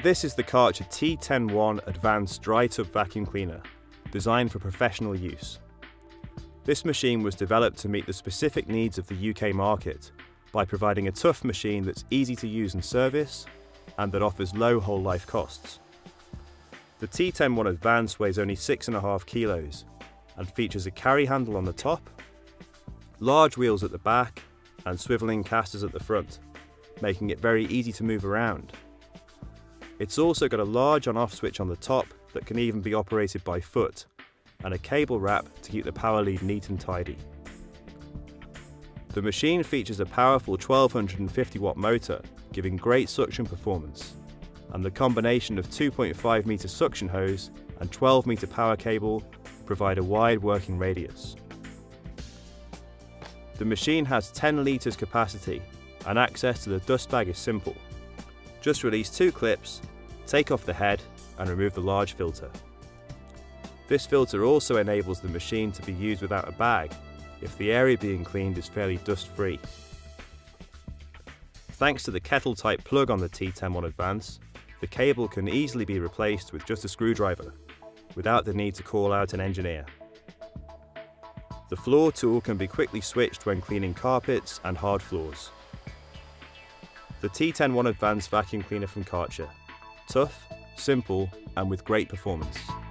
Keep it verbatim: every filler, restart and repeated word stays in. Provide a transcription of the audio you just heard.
This is the Kärcher T ten one Advanced Dry Tub Vacuum Cleaner, designed for professional use. This machine was developed to meet the specific needs of the U K market by providing a tough machine that's easy to use and service, and that offers low whole life costs. The T ten one Advanced weighs only six and a half kilos and features a carry handle on the top, large wheels at the back, and swiveling casters at the front, making it very easy to move around. It's also got a large on-off switch on the top that can even be operated by foot, and a cable wrap to keep the power lead neat and tidy. The machine features a powerful twelve fifty watt motor, giving great suction performance, and the combination of two point five metre suction hose and twelve metre power cable provide a wide working radius. The machine has ten litres capacity, and access to the dust bag is simple. Just release two clips, take off the head and remove the large filter. This filter also enables the machine to be used without a bag if the area being cleaned is fairly dust-free. Thanks to the kettle type plug on the T ten one Advance, the cable can easily be replaced with just a screwdriver, without the need to call out an engineer. The floor tool can be quickly switched when cleaning carpets and hard floors. The T ten one Advanced Vacuum Cleaner from Kärcher. Tough, simple, and with great performance.